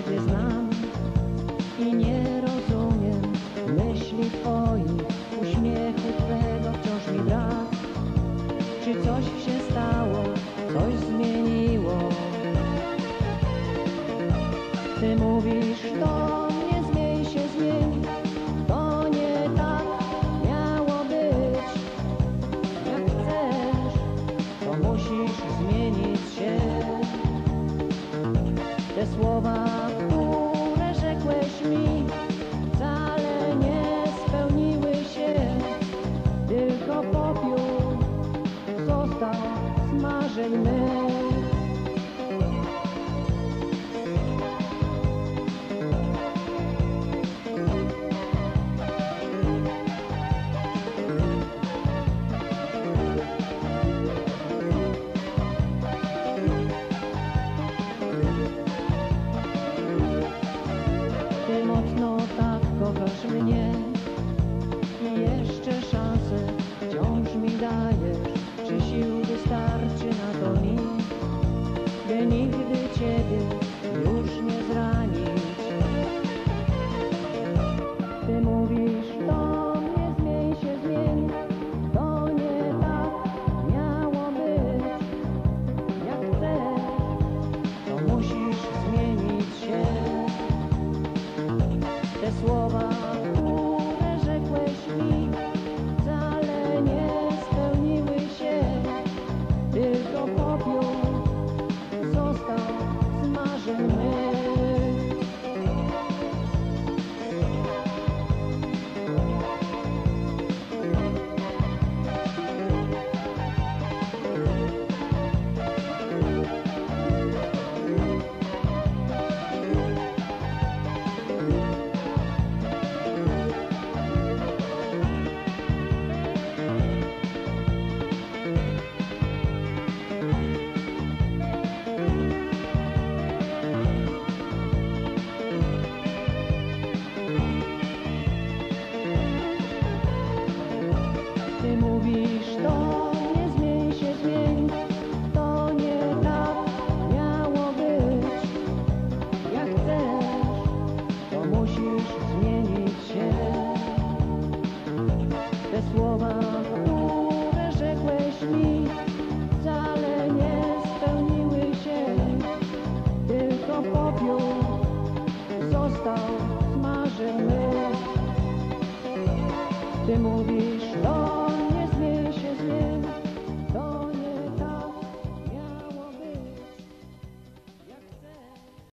Ciebie znam i nie rozumiem myśli Twoich, uśmiechu Twego wciąż mi brak. Czy coś się stało, coś zmieniło? Ty mówisz, to nie zmień się, zmień, to nie tak miało być. Jak chcesz, to musisz zmienić się. Te słowa, które rzekłeś mi, wcale nie spełniły się, tylko popiół został z marzeń mych. Ty mocno tak kochasz mnie i jeszcze szansę wciąż mi dajesz. Czy sił wystarczy na to mi, by nigdy Ciebie już nie zranić? Ty mówisz, to nie zmień się, zmień, to nie tak miało być. Jak chcesz, to musisz zmienić się. Te słowa, które rzekłeś mi, wcale nie spełniły się, tylko popiół został z marzeń mych. Ty mówisz, to nie zmień się, zmień, to nie tak miało być. Jak chcesz, to musisz zmienić się. Te słowa, które rzekłeś mi, wcale nie spełniły się, tylko popiół został z marzeń mych. Ty mówisz, to